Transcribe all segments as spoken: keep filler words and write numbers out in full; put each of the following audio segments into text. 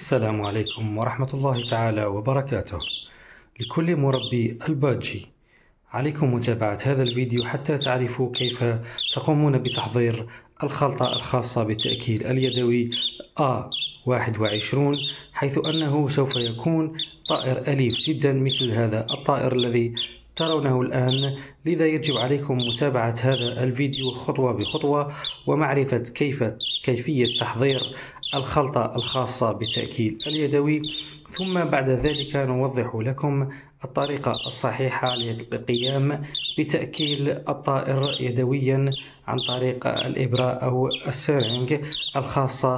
السلام عليكم ورحمة الله تعالى وبركاته. لكل مربي البادجي، عليكم متابعة هذا الفيديو حتى تعرفوا كيف تقومون بتحضير الخلطة الخاصة بالتأكيل اليدوي آ واحد وعشرين، حيث أنه سوف يكون طائر أليف جدا مثل هذا الطائر الذي ترونه الآن. لذا يجب عليكم متابعة هذا الفيديو خطوة بخطوة ومعرفة كيف كيفية تحضير الخلطة الخاصة بالتأكيل اليدوي، ثم بعد ذلك نوضح لكم الطريقة الصحيحة للقيام بتأكيل الطائر يدويا عن طريق الإبرة أو السيرنج الخاصة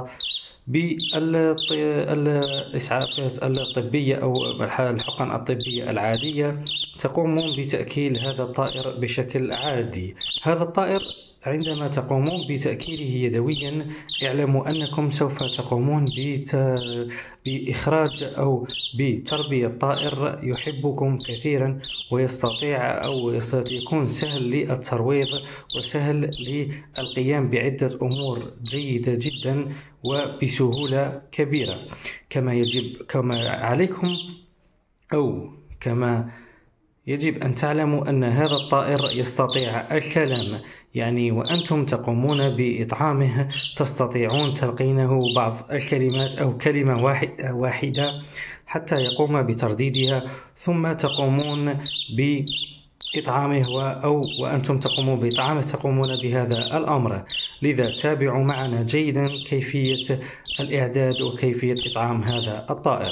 بالإسعافات الطبية أو الحقن الطبية العادية. تقومون بتأكيل هذا الطائر بشكل عادي. هذا الطائر عندما تقومون بتأكيله يدويا اعلموا أنكم سوف تقومون بإخراج أو بتربية طائر يحبكم كثيرا ويستطيع أو يكون سهل للترويض وسهل للقيام بعدة أمور جيدة جدا وبسهولة كبيرة. كما يجب كما عليكم أو كما يجب أن تعلموا أن هذا الطائر يستطيع الكلام، يعني وأنتم تقومون بإطعامه تستطيعون تلقينه بعض الكلمات أو كلمة واحدة حتى يقوم بترديدها، ثم تقومون بإطعامه أو وأنتم تقومون بإطعامه تقومون بهذا الأمر. لذا تابعوا معنا جيدا كيفية الإعداد وكيفية إطعام هذا الطائر.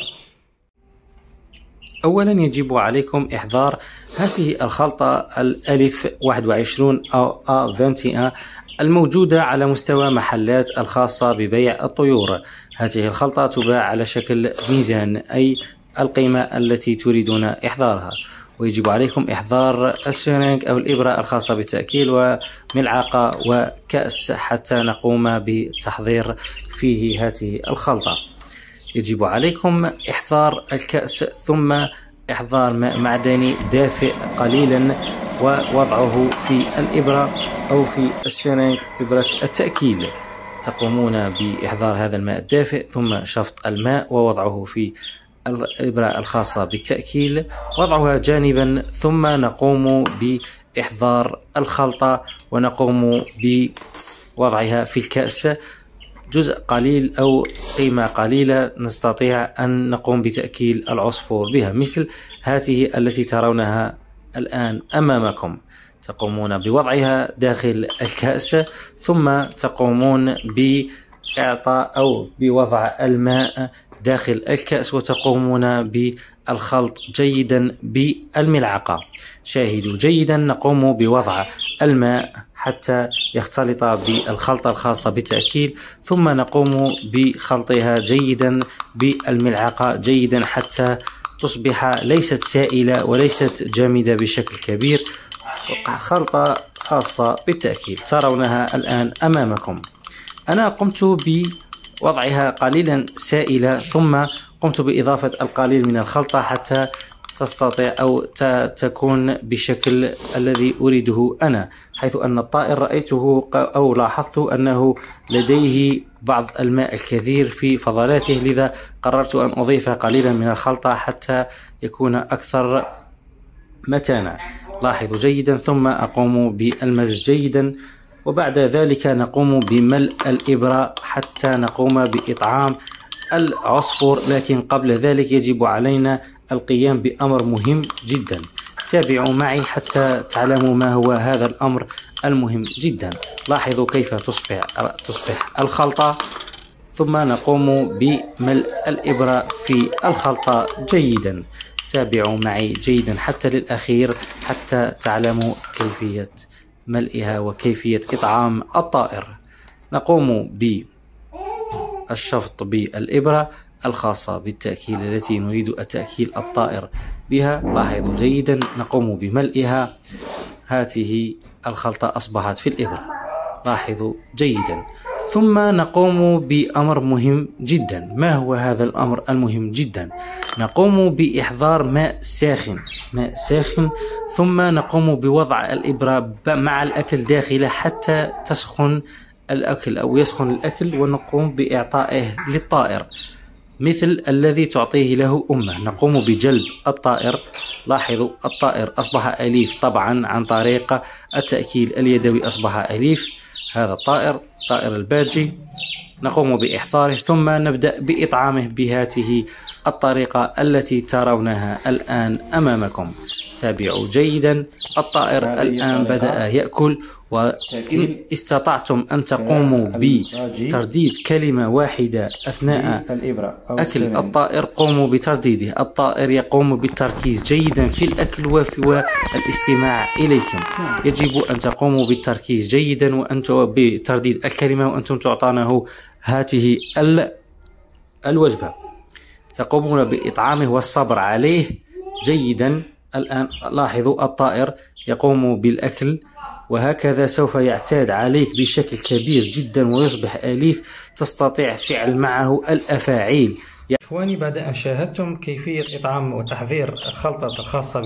أولا يجب عليكم إحضار هذه الخلطة الألف واحد وعشرين أو آ واحد وعشرين الموجودة على مستوى محلات الخاصة ببيع الطيور. هذه الخلطة تباع على شكل ميزان، أي القيمة التي تريدون إحضارها. ويجب عليكم إحضار السيرنج أو الإبرة الخاصة بالتأكيل وملعقة وكأس حتى نقوم بتحضير فيه هذه الخلطة. يجب عليكم إحضار الكأس ثم إحضار ماء معدني دافئ قليلا ووضعه في الإبرة أو في السيرنج إبرة التأكيل. تقومون بإحضار هذا الماء الدافئ ثم شفط الماء ووضعه في الإبرة الخاصة بالتأكيل، وضعها جانبا، ثم نقوم بإحضار الخلطة ونقوم بوضعها في الكأس جزء قليل أو قيمة قليلة نستطيع أن نقوم بتأكيل العصفور بها، مثل هذه التي ترونها الآن أمامكم. تقومون بوضعها داخل الكأس ثم تقومون بإعطاء أو بوضع الماء داخل الكأس وتقومون بالخلط جيدا بالملعقة. شاهدوا جيدا، نقوم بوضع الماء حتى يختلط بالخلطة الخاصة بالتأكيل، ثم نقوم بخلطها جيدا بالملعقة جيدا حتى تصبح ليست سائلة وليست جامدة بشكل كبير، خلطة خاصة بالتأكيل ترونها الآن أمامكم. أنا قمت بوضعها قليلا سائلة ثم قمت بإضافة القليل من الخلطة حتى تستطيع أو تكون بشكل الذي أريده أنا، حيث أن الطائر رأيته أو لاحظت أنه لديه بعض الماء الكثير في فضلاته، لذا قررت أن أضيف قليلا من الخلطة حتى يكون أكثر متانة. لاحظوا جيدا، ثم أقوم بالمزج جيدا، وبعد ذلك نقوم بملء الإبرة حتى نقوم بإطعام العصفور. لكن قبل ذلك يجب علينا القيام بأمر مهم جدا. تابعوا معي حتى تعلموا ما هو هذا الأمر المهم جدا. لاحظوا كيف تصبح تصبح الخلطة، ثم نقوم بملء الإبرة في الخلطة جيدا. تابعوا معي جيدا حتى للأخير حتى تعلموا كيفية ملئها وكيفية إطعام الطائر. نقوم بالشفط بالإبرة الخاصة بالتأكيل التي نريد التأكيل الطائر بها. لاحظوا جيدا، نقوم بملئها. هذه الخلطة أصبحت في الإبرة، لاحظوا جيدا. ثم نقوم بأمر مهم جدا. ما هو هذا الأمر المهم جدا؟ نقوم بإحضار ماء ساخن ماء ساخن ثم نقوم بوضع الإبرة مع الأكل داخله حتى تسخن الأكل أو يسخن الأكل، ونقوم بإعطائه للطائر. مثل الذي تعطيه له أمه. نقوم بجلب الطائر. لاحظوا الطائر أصبح أليف طبعا عن طريق التأكيل اليدوي، أصبح أليف هذا الطائر، طائر الباجي. نقوم بإحضاره ثم نبدأ بإطعامه بهذه الطريقة التي ترونها الآن أمامكم. تابعوا جيدا. الطائر الآن بدأ يأكل، وإن استطعتم أن تقوموا بترديد كلمة واحدة أثناء أكل الطائر قوموا بترديده. الطائر يقوم بالتركيز جيدا في الأكل وفي والاستماع إليكم. يجب أن تقوموا بالتركيز جيدا وأنتم بترديد الكلمة وأنتم تعطونه هذه الوجبة. تقومون بإطعامه والصبر عليه جيدا. الآن لاحظوا الطائر يقوم بالأكل، وهكذا سوف يعتاد عليك بشكل كبير جدا ويصبح أليف، تستطيع فعل معه الأفاعيل. يا إخواني، بعد أن شاهدتم كيفية إطعام وتحضير الخلطة الخاصة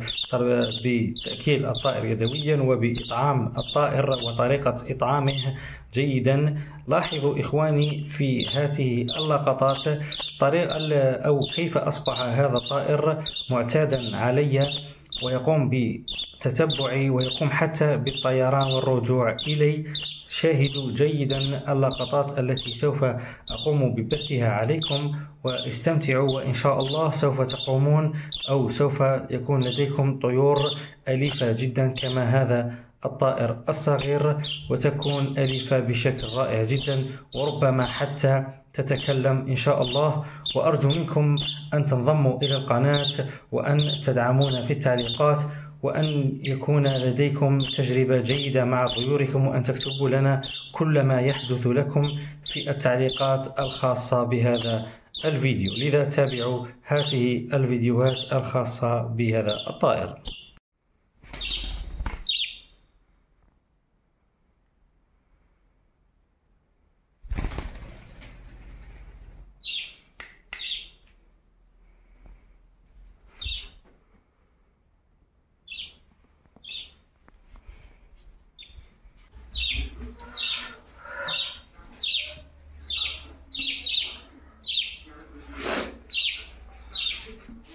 بتأكيل الطائر يدويا وبإطعام الطائر وطريقة إطعامه جيدا، لاحظوا إخواني في هذه اللقطات طريقة أو كيف أصبح هذا الطائر معتادا علي ويقوم بتتبعي ويقوم حتى بالطيران والرجوع إلي. شاهدوا جيدا اللقطات التي سوف أقوم ببثها عليكم واستمتعوا، وإن شاء الله سوف تقومون أو سوف يكون لديكم طيور أليفة جدا كما هذا الطائر الصغير، وتكون أليفة بشكل رائع جدا وربما حتى تتكلم إن شاء الله. وأرجو منكم أن تنضموا إلى القناة وأن تدعمونا في التعليقات، وأن يكون لديكم تجربة جيدة مع طيوركم، وأن تكتبوا لنا كل ما يحدث لكم في التعليقات الخاصة بهذا الفيديو. لذا تابعوا هذه الفيديوهات الخاصة بهذا الطائر.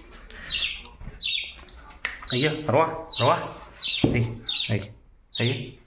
هيا روح روح. هي هي هي